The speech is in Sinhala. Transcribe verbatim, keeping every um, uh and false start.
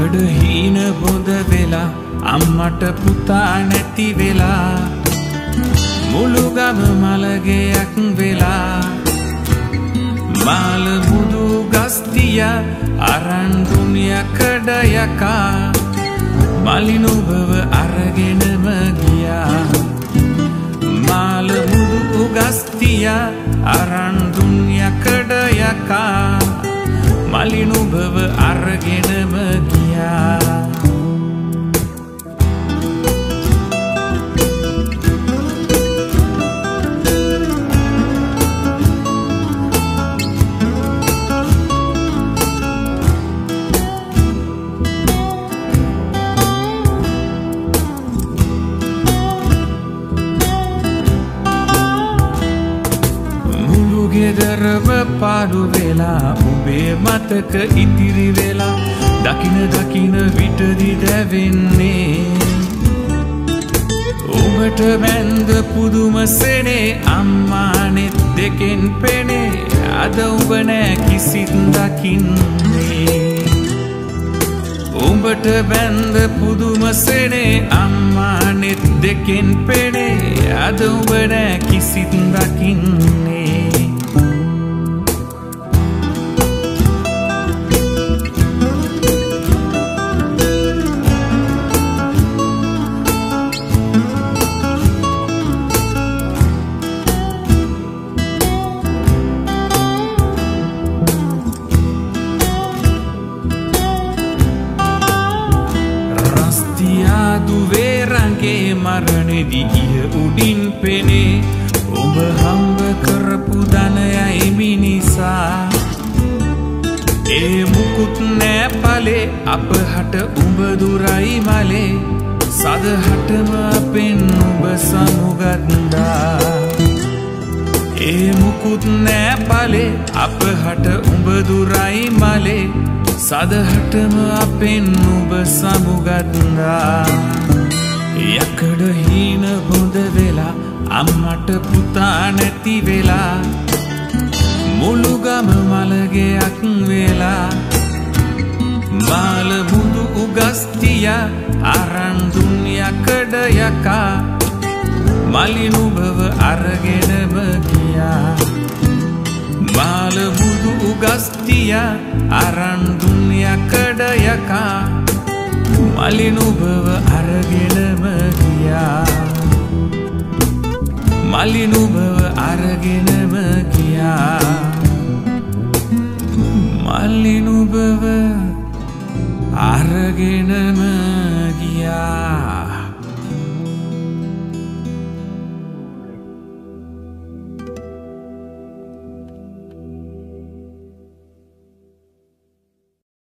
යකඩ හීන බොඳ වෙලා අම්මට පුතා නැති වෙලා මුළු ගම මලගෙයක් වෙලා මාළ මුදු ගස්තිය අරන් දුන් යකඩ යකා මලිනුබව අරගෙනම ගියා මාළ මුදු ගස්තිය අරන් දුන් යකඩ යකා මලිනුබව අරගෙනම ගියා ගෙදරම පාඩු වෙලා උඹේ මතක ඉතිරි වෙලා දකින දකින විටදි දැවෙන්නේ උඹට බැන්ද පුදුම සෙනේ අම්මානෙත් දෙකෙන් පෙනේ අද උඹ නෑ කිසිත් දකින්නේ උඹට බැන්ද පුදුම සෙනේ අම්මානෙත් දෙකෙන් පෙනේ අද උඹ නෑ කිසිත් දකින්නේ දුවේරන්ගේ මරණෙදි ඉහ උඩින් පෙනේ ඔබ හම්බ කරපු ධනයයි මිනිසා ඒ මුකුත් නෑ පලේ අපහට උඹ දුරයි මලේ සදහටම අපෙන් උඹ සමුගත්දා ඒ මුකුත් නෑ පලේ අපහට උඹ දුරයි මලේ සදහටම අපෙන් උඹ සමුගත්දා යකඩ හීන බොඳ වෙලා අම්මට පුතා නැති වෙලා මුළු ගම මලගෙයක් වෙලා මාළ මුදු උගස්තිය අරන් දුන් යකඩ යකා මලිනුබව අරගෙනම ගියා මාළ මුදු උගස්තිය අරන් දුන් යකඩ යකා මලිනුබව අරගෙනම ගියා මලිනුබව අරගෙනම ගියා මලිනුබව අරගෙන